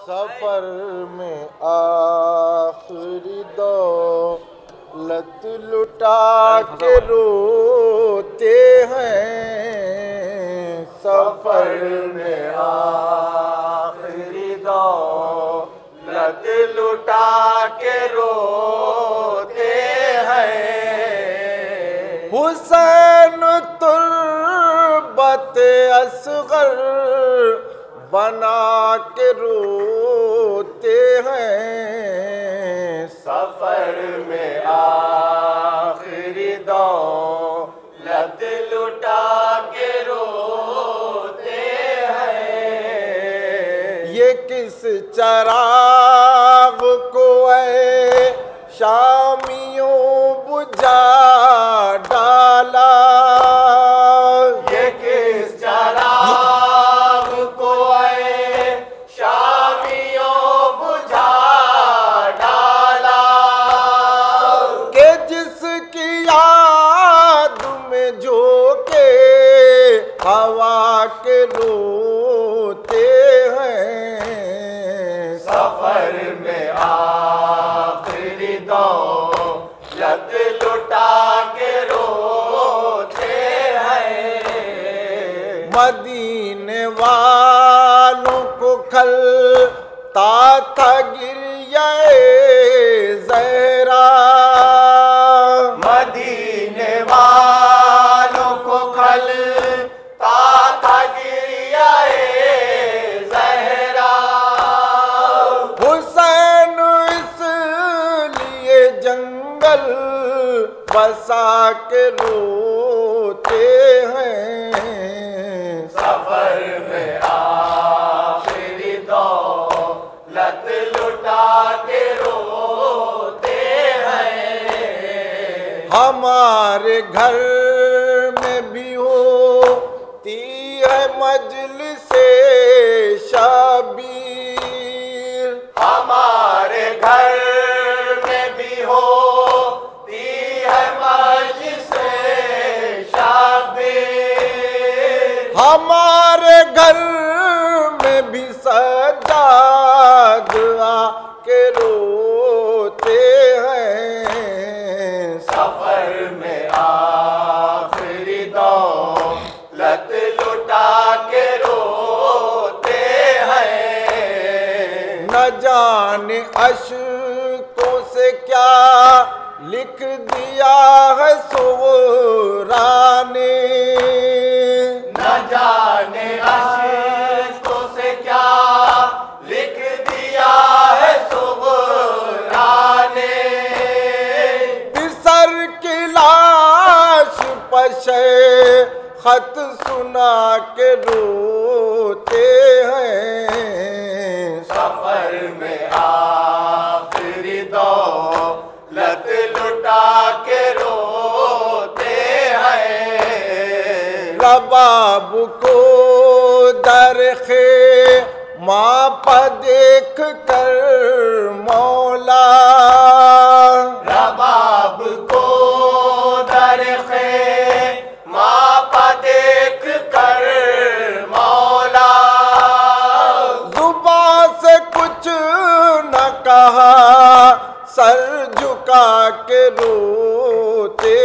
सफर में आखिरी दौलत लुटा के रोते हैं। सफर में आखिरी दौलत लुटा के रोते हैं। हुसैन तुर्बत असगर बना के रोते हैं। सफर में आखिरी दौलत लुटा के रोते हैं। ये किस चराग को ऐ शामियों बुझा डाला। ये किस चराग को शामियों बुझा डाला के जिसकी याद में झोंके हवा के रोते हैं। सफर में आखिरी दौलत लुटा के रोते हैं। मदीने वालों को खलता था गिरिए ज़हरा। मदीने वालों को खलता था गिरिए ज़हरा। हुसैन इसलिए जंगल बसा के रोते हैं। सफर में आखिरी दौलत लुटा के रोते हैं। हमारे घर में भी होती है मजलिसे शबीर। हमारे घर में भी होती है मजलिसे शबीर। हमारे घर में भी सज्जाद आके रोते हैं। सफर में आखिरी दौलत लुटा के रोते हैं। न जाने अश्कों से क्या लिख दिया है सुगरा ने। न जाने अश्कों से क्या लिख दिया है सुगरा ने। सर की लाश पशे खत सुना के रोते हैं। सफर में आखिरी दौलत लुटा के रोते हैं। रबाब को दरखे माँ पर देख कर मौला। रबाब को दरखे माँ पर देख कर मौला। जुबां से कुछ न कहा सर झुका के रोते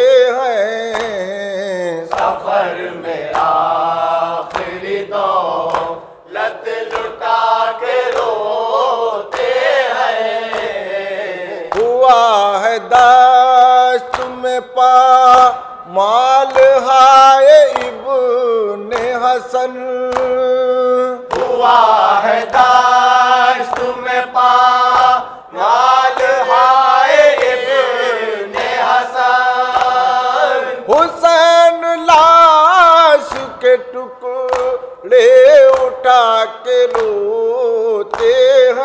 हैं। सफर में आखिरी दौलत लुटा के रोते हैं। हुआ है दश्त में पा माल हाय इब्ने हसन। हुआ है दश्त में पा माल हाय इब्ने हसन। हुसैन लाश के टुकड़े उठा के रोते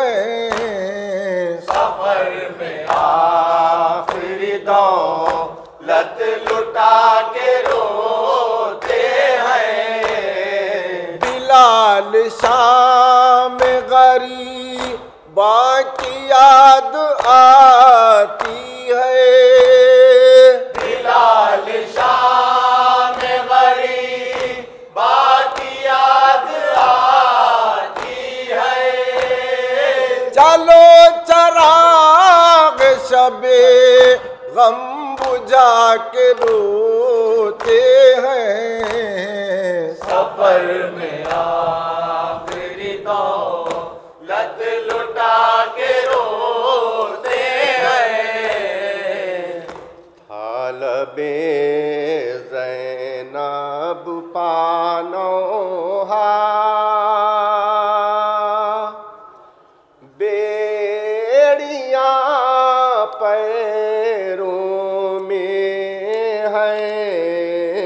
हैं। सफर में आखिरी दौलत लुटा के रोते हैं। बिलाल शाम गरीबा की याद आती है। बिलाल शाम गरीबा की याद आती है। चलो चराग शबे गम बुझा के रोते हैं। सफर में आखिरी दौलत लुटा के रोते हैं। थालबे ज़ैनब पानोहा बेड़ियाँ पैरों में हैं।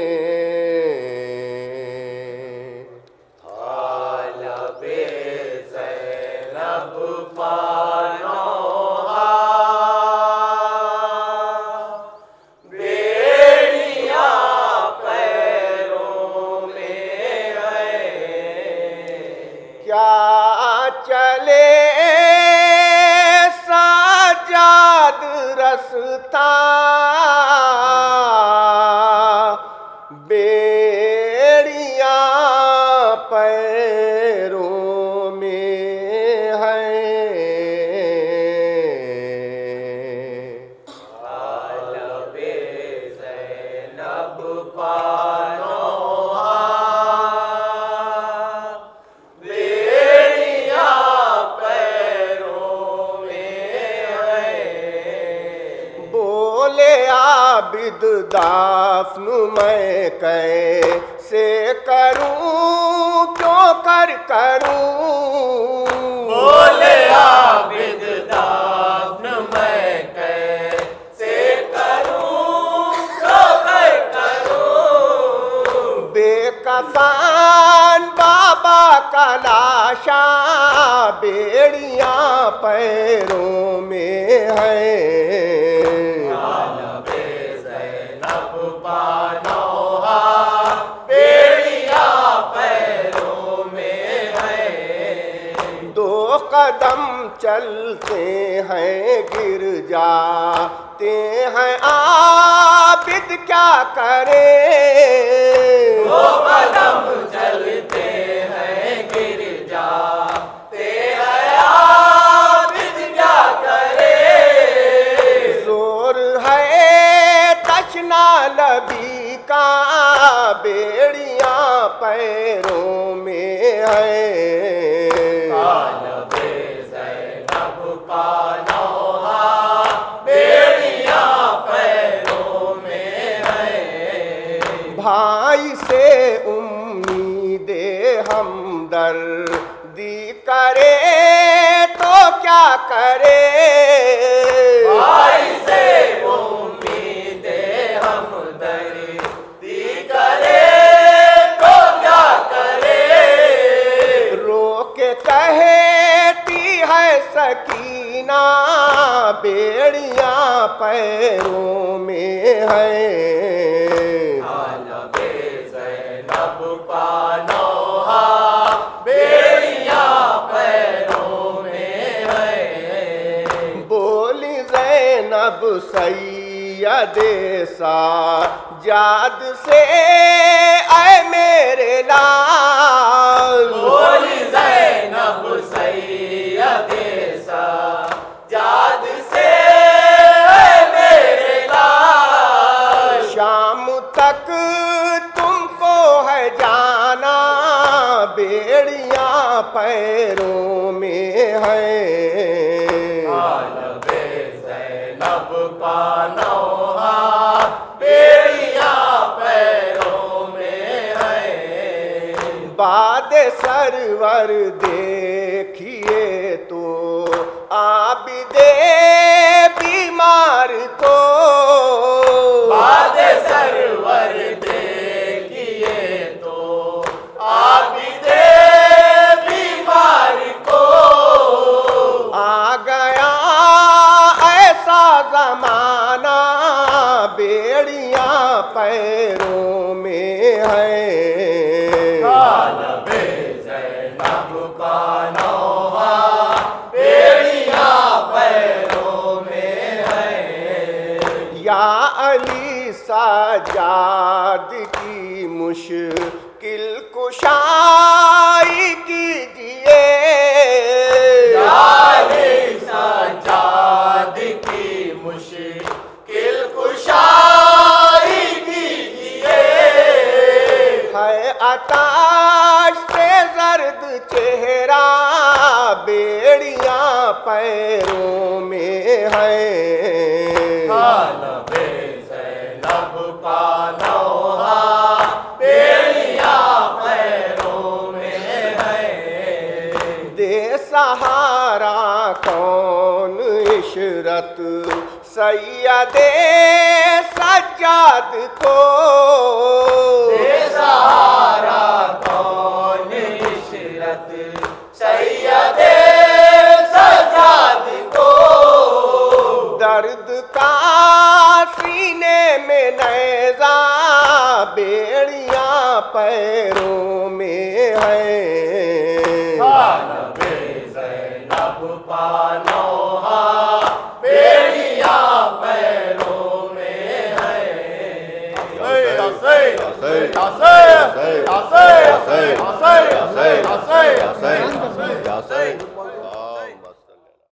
थालबे ज़ैनब पानोहा बेड़ियाँ पैरों में हैं। क्या चले साजाद रस्ता बेड़ियाँ पैरों में हैं। थालबे ज़ैनब पानोहा बेड़ियाँ पैरों में हैं। बोले आबिद दाफन मैं कैसे करूं, क्यों कर करूं। बोले आबिद दाफन मैं कैसे करूं, क्यों कर करूं। बेकफान बाबा का लाशा बेड़ियाँ पैरों में हैं। थालबे ज़ैनब पानोहा बेड़ियाँ पैरों में हैं। दो कदम चलते हैं गिर जाते हैं आबिद क्या करें। दो कदम चलते हैं गिर जाते हैं आबिद क्या करे। जोर है तशना लबी का बेड़ियाँ पैरों में हैं। थालबे ज़ैनब पानोहा बेड़ियाँ पैरों में हैं। भाई से उम्मीदे हमदर्दी करे तो क्या करे। भाई से उम्मीदें हमदर्दी करे तो क्या करे। रो के कहती है सकीना बेड़ियाँ पैरों में हैं। थालबे ज़ैनब पानोहा बेड़ियाँ पैरों में हैं। बोली ज़ैनब सैयदे साजाद से ऐ मेरे लाल। बोली ज़ैनब सैयदे साजाद से ऐ मेरे लाल। शाम तक तुमको है जाना बेड़ियाँ पैरों में हैं। थालबे ज़ैनब पानोहा बेड़ियाँ पैरों में हैं। बाद सरवर देखिए तो आबिदे बीमार को। बाद सरवर देखिए तो आबिदे बीमार को। आ गया ऐसा जमाना बेड़ियाँ पैरों में हैं। थालबे ज़ैनब पानोहा बेड़ियाँ पैरों में हैं। या अली साजाद की मुश्किल कुशाई कीजिए। या अली पैरों में है। कानबे ज़ैनब का नौहा बेड़िया पैरों में है। दे सहारा कौन इशरत सैयदे सज्जाद को। दे सहारा कौन इशरत सैयदे सज्जाद को। दर्द का सीने में नैज़ा बेड़िया पैरों में है। कानबे ज़ैनब का नौहा बेड़िया पैरों में है।